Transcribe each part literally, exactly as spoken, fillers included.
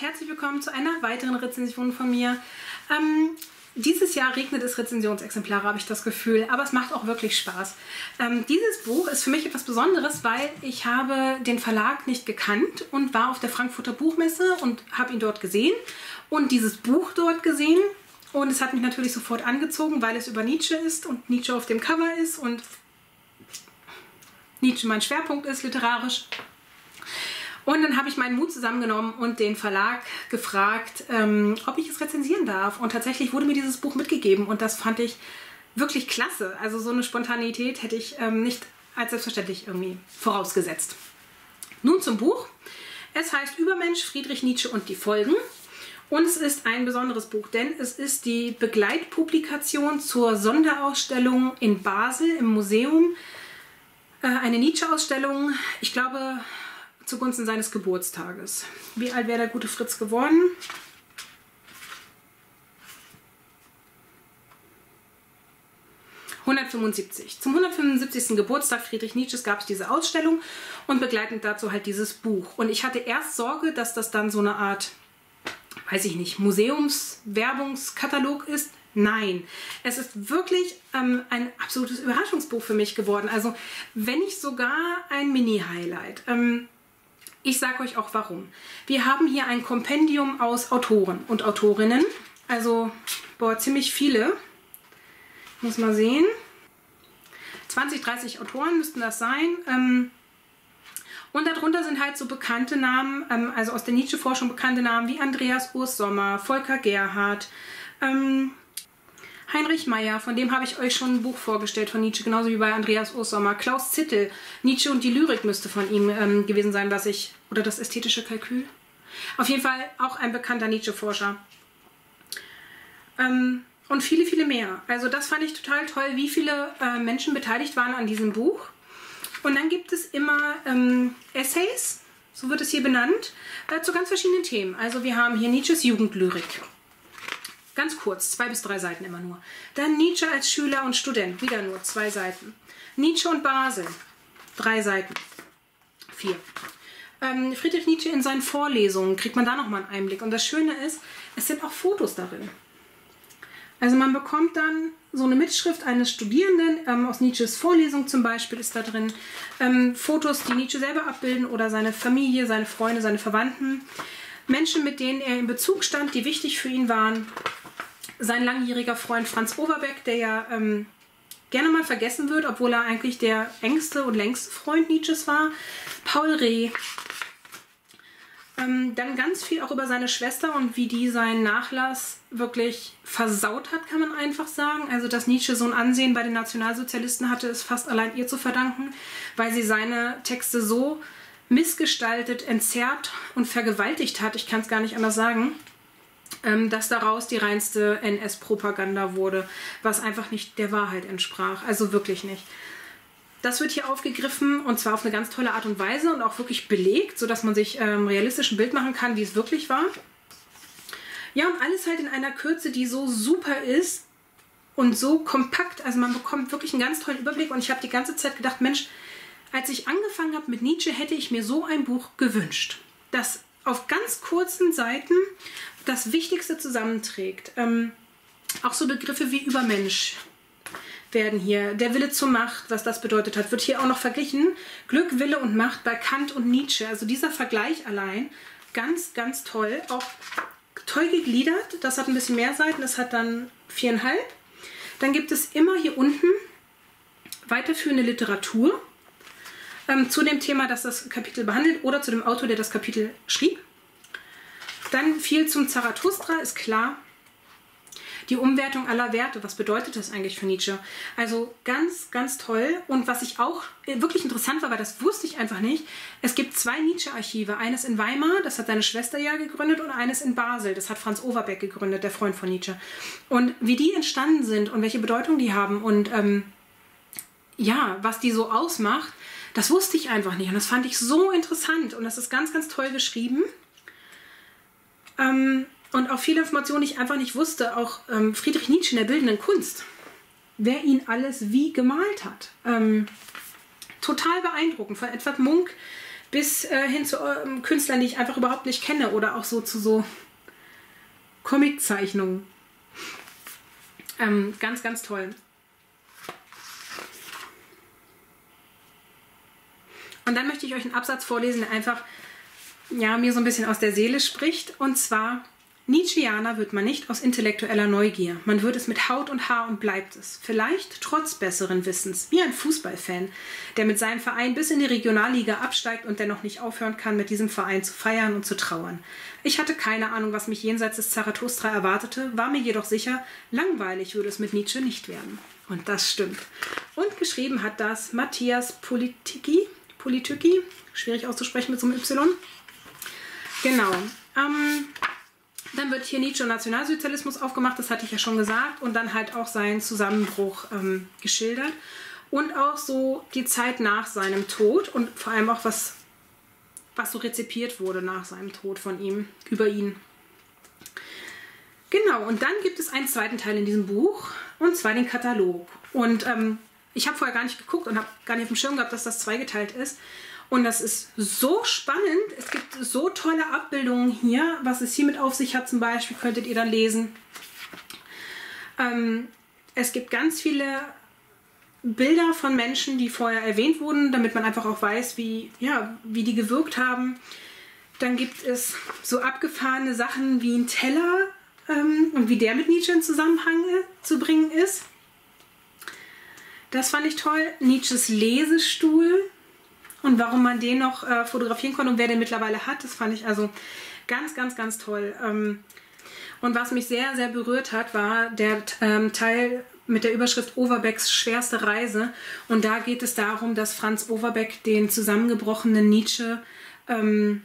herzlich willkommen zu einer weiteren Rezension von mir. Ähm, dieses Jahr regnet es Rezensionsexemplare, habe ich das Gefühl, aber es macht auch wirklich Spaß. Ähm, dieses Buch ist für mich etwas Besonderes, weil ich habe den Verlag nicht gekannt und war auf der Frankfurter Buchmesse und habe ihn dort gesehen und dieses Buch dort gesehen. Und es hat mich natürlich sofort angezogen, weil es über Nietzsche ist und Nietzsche auf dem Cover ist und Nietzsche mein Schwerpunkt ist, literarisch. Und dann habe ich meinen Mut zusammengenommen und den Verlag gefragt, ähm, ob ich es rezensieren darf. Und tatsächlich wurde mir dieses Buch mitgegeben und das fand ich wirklich klasse. Also so eine Spontanität hätte ich ähm, nicht als selbstverständlich irgendwie vorausgesetzt. Nun zum Buch. Es heißt Übermensch, Friedrich Nietzsche und die Folgen. Und es ist ein besonderes Buch, denn es ist die Begleitpublikation zur Sonderausstellung in Basel im Museum. Äh, eine Nietzsche-Ausstellung, ich glaube, zugunsten seines Geburtstages. Wie alt wäre der gute Fritz geworden? hundertfünfundsiebzig. Zum hundertfünfundsiebzigsten Geburtstag Friedrich Nietzsches gab es diese Ausstellung und begleitend dazu halt dieses Buch. Und ich hatte erst Sorge, dass das dann so eine Art, weiß ich nicht, Museumswerbungskatalog ist. Nein, es ist wirklich ähm, ein absolutes Überraschungsbuch für mich geworden. Also wenn nicht sogar ein Mini-Highlight. Ähm, Ich sage euch auch warum. Wir haben hier ein Kompendium aus Autoren und Autorinnen. Also, boah, ziemlich viele. Ich muss mal sehen. zwanzig, dreißig Autoren müssten das sein. Und darunter sind halt so bekannte Namen, also aus der Nietzsche-Forschung bekannte Namen wie Andreas Urs Sommer, Volker Gerhardt, Heinrich Meyer, von dem habe ich euch schon ein Buch vorgestellt von Nietzsche, genauso wie bei Andreas Urs Sommer. Klaus Zittel, Nietzsche und die Lyrik müsste von ihm ähm, gewesen sein, was ich, oder das ästhetische Kalkül. Auf jeden Fall auch ein bekannter Nietzsche-Forscher. Ähm, und viele, viele mehr. Also das fand ich total toll, wie viele äh, Menschen beteiligt waren an diesem Buch. Und dann gibt es immer ähm, Essays, so wird es hier benannt, äh, zu ganz verschiedenen Themen. Also wir haben hier Nietzsches Jugendlyrik. Ganz kurz, zwei bis drei Seiten immer nur. Dann Nietzsche als Schüler und Student, wieder nur zwei Seiten. Nietzsche und Basel, drei Seiten, vier. Ähm, Friedrich Nietzsche in seinen Vorlesungen, kriegt man da nochmal einen Einblick. Und das Schöne ist, es sind auch Fotos darin. Also man bekommt dann so eine Mitschrift eines Studierenden, ähm, aus Nietzsches Vorlesung zum Beispiel ist da drin, ähm, Fotos, die Nietzsche selber abbilden oder seine Familie, seine Freunde, seine Verwandten. Menschen, mit denen er in Bezug stand, die wichtig für ihn waren. Sein langjähriger Freund Franz Overbeck, der ja ähm, gerne mal vergessen wird, obwohl er eigentlich der engste und längste Freund Nietzsches war. Paul Reh. Ähm, dann ganz viel auch über seine Schwester und wie die seinen Nachlass wirklich versaut hat, kann man einfach sagen. Also, dass Nietzsche so ein Ansehen bei den Nationalsozialisten hatte, ist fast allein ihr zu verdanken, weil sie seine Texte so missgestaltet, entzerrt und vergewaltigt hat, ich kann es gar nicht anders sagen, ähm, dass daraus die reinste N S-Propaganda wurde, was einfach nicht der Wahrheit entsprach. Also wirklich nicht. Das wird hier aufgegriffen und zwar auf eine ganz tolle Art und Weise und auch wirklich belegt, sodass man sich ähm, realistisch ein Bild machen kann, wie es wirklich war. Ja, und alles halt in einer Kürze, die so super ist und so kompakt. Also man bekommt wirklich einen ganz tollen Überblick und ich habe die ganze Zeit gedacht, Mensch, als ich angefangen habe mit Nietzsche, hätte ich mir so ein Buch gewünscht, das auf ganz kurzen Seiten das Wichtigste zusammenträgt. Ähm, auch so Begriffe wie Übermensch werden hier. Der Wille zur Macht, was das bedeutet hat, wird hier auch noch verglichen. Glück, Wille und Macht bei Kant und Nietzsche. Also dieser Vergleich allein, ganz, ganz toll. Auch toll gegliedert. Das hat ein bisschen mehr Seiten, das hat dann viereinhalb. Dann gibt es immer hier unten weiterführende Literatur zu dem Thema, das das Kapitel behandelt oder zu dem Autor, der das Kapitel schrieb. Dann viel zum Zarathustra, ist klar. Die Umwertung aller Werte, was bedeutet das eigentlich für Nietzsche? Also ganz, ganz toll. Und was ich auch wirklich interessant war, weil das wusste ich einfach nicht, es gibt zwei Nietzsche-Archive. Eines in Weimar, das hat seine Schwester ja gegründet, und eines in Basel, das hat Franz Overbeck gegründet, der Freund von Nietzsche. Und wie die entstanden sind und welche Bedeutung die haben und ähm, ja, was die so ausmacht, das wusste ich einfach nicht und das fand ich so interessant und das ist ganz, ganz toll geschrieben. Ähm, und auch viele Informationen, die ich einfach nicht wusste. Auch ähm, Friedrich Nietzsche in der bildenden Kunst. Wer ihn alles wie gemalt hat. Ähm, total beeindruckend. Von Edvard Munch bis äh, hin zu äh, Künstlern, die ich einfach überhaupt nicht kenne oder auch so zu so Comiczeichnungen. Ähm, ganz, ganz toll. Und dann möchte ich euch einen Absatz vorlesen, der einfach ja, mir so ein bisschen aus der Seele spricht. Und zwar: Nietzscheaner wird man nicht aus intellektueller Neugier. Man wird es mit Haut und Haar und bleibt es. Vielleicht trotz besseren Wissens, wie ein Fußballfan, der mit seinem Verein bis in die Regionalliga absteigt und dennoch nicht aufhören kann, mit diesem Verein zu feiern und zu trauern. Ich hatte keine Ahnung, was mich jenseits des Zarathustra erwartete, war mir jedoch sicher, langweilig würde es mit Nietzsche nicht werden. Und das stimmt. Und geschrieben hat das Matthias Politiki, Politiki, schwierig auszusprechen mit so einem Y. Genau. Ähm, dann wird hier Nietzsche und Nationalsozialismus aufgemacht, das hatte ich ja schon gesagt. Und dann halt auch seinen Zusammenbruch ähm, geschildert. Und auch so die Zeit nach seinem Tod und vor allem auch was, was so rezipiert wurde nach seinem Tod von ihm, über ihn. Genau, und dann gibt es einen zweiten Teil in diesem Buch, und zwar den Katalog. Und ähm, ich habe vorher gar nicht geguckt und habe gar nicht auf dem Schirm gehabt, dass das zweigeteilt ist. Und das ist so spannend. Es gibt so tolle Abbildungen hier. Was es hier mit auf sich hat zum Beispiel, könntet ihr dann lesen. Ähm, es gibt ganz viele Bilder von Menschen, die vorher erwähnt wurden, damit man einfach auch weiß, wie, ja, wie die gewirkt haben. Dann gibt es so abgefahrene Sachen wie ein Teller ähm, und wie der mit Nietzsche in Zusammenhang zu bringen ist. Das fand ich toll. Nietzsches Lesestuhl. Und warum man den noch äh, fotografieren konnte und wer den mittlerweile hat, das fand ich also ganz, ganz, ganz toll. Ähm, und was mich sehr, sehr berührt hat, war der ähm, Teil mit der Überschrift Overbecks schwerste Reise. Und da geht es darum, dass Franz Overbeck den zusammengebrochenen Nietzsche ähm,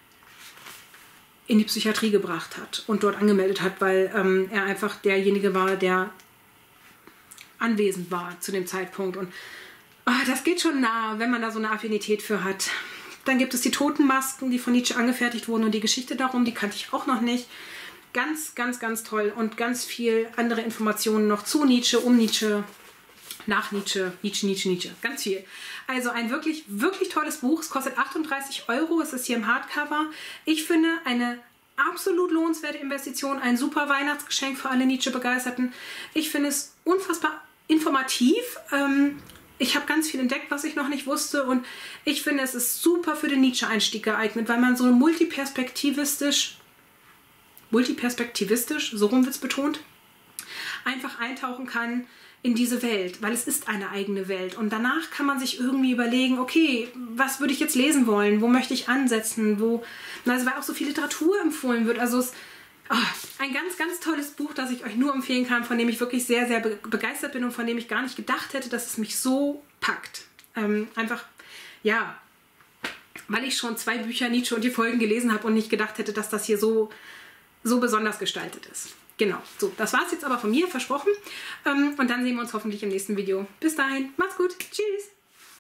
in die Psychiatrie gebracht hat und dort angemeldet hat, weil ähm, er einfach derjenige war, der anwesend war zu dem Zeitpunkt. Und oh, das geht schon nah, wenn man da so eine Affinität für hat. Dann gibt es die Totenmasken, die von Nietzsche angefertigt wurden und die Geschichte darum, die kannte ich auch noch nicht. Ganz, ganz, ganz toll und ganz viel andere Informationen noch zu Nietzsche, um Nietzsche, nach Nietzsche, Nietzsche, Nietzsche, Nietzsche. Ganz viel. Also ein wirklich, wirklich tolles Buch. Es kostet achtunddreißig Euro. Es ist hier im Hardcover. Ich finde eine absolut lohnenswerte Investition. Ein super Weihnachtsgeschenk für alle Nietzsche-Begeisterten. Ich finde es unfassbar informativ. Ähm, Ich habe ganz viel entdeckt, was ich noch nicht wusste, und ich finde, es ist super für den Nietzsche-Einstieg geeignet, weil man so multiperspektivistisch, multiperspektivistisch, so rum wird es betont, einfach eintauchen kann in diese Welt, weil es ist eine eigene Welt. Und danach kann man sich irgendwie überlegen, okay, was würde ich jetzt lesen wollen, wo möchte ich ansetzen, wo, also weil auch so viel Literatur empfohlen wird, also es Oh, ein ganz, ganz tolles Buch, das ich euch nur empfehlen kann, von dem ich wirklich sehr, sehr be begeistert bin und von dem ich gar nicht gedacht hätte, dass es mich so packt. Ähm, einfach, ja, weil ich schon zwei Bücher Nietzsche und die Folgen gelesen habe und nicht gedacht hätte, dass das hier so, so besonders gestaltet ist. Genau, so, das war es jetzt aber von mir, versprochen. Ähm, und dann sehen wir uns hoffentlich im nächsten Video. Bis dahin, macht's gut, tschüss!